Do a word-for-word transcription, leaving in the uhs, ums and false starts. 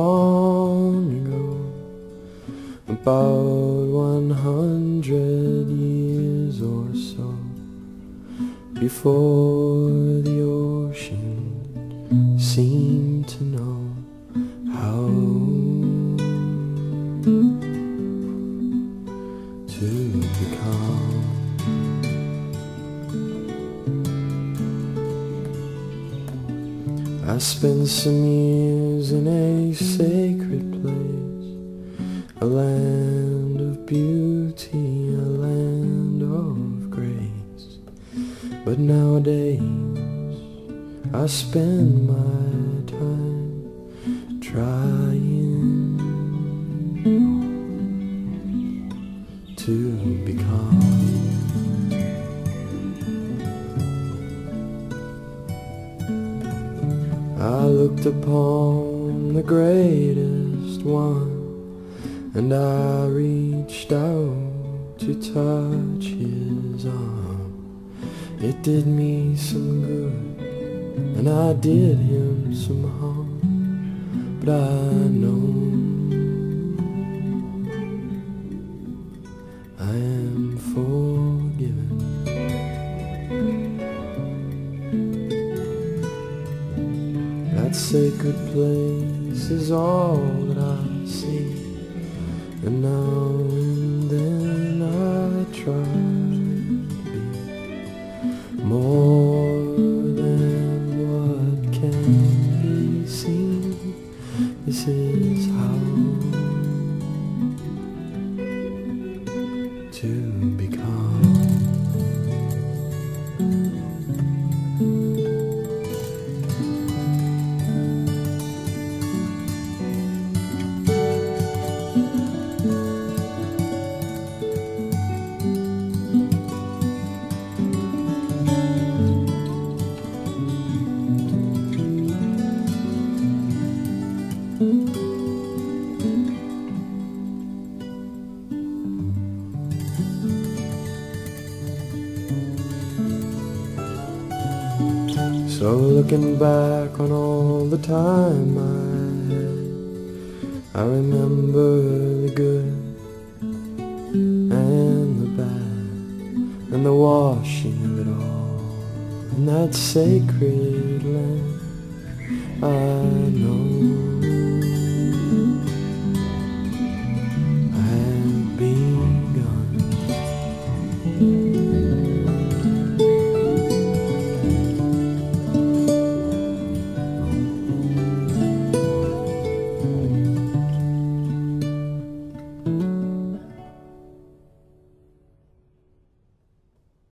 long ago, about one hundred years or so, before the ocean seemed to know how to become. I spent some years in a sacred place, a land of beauty, a land of grace. But nowadays I spend my time trying to become. I looked upon the greatest one, and I reached out to touch his arm. It did me some good, and I did him some harm, but I know I am forgiven. That sacred place is all that I see, and now and then I try to be more than what can be seen. This is how to become. So looking back on all the time I had, I remember the good and the bad, and the washing of it all in that sacred land. I know